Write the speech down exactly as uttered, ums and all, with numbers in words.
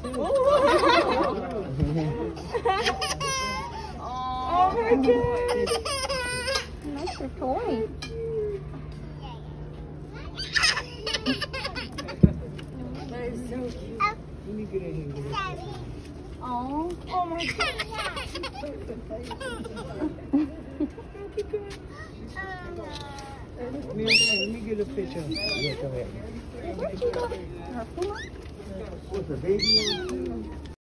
Oh my god. Nice toy. That is so cute. Let me get in here. Oh, oh my god. Let me, let me get a picture. Yeah, go ahead. Where'd you go? What's the baby?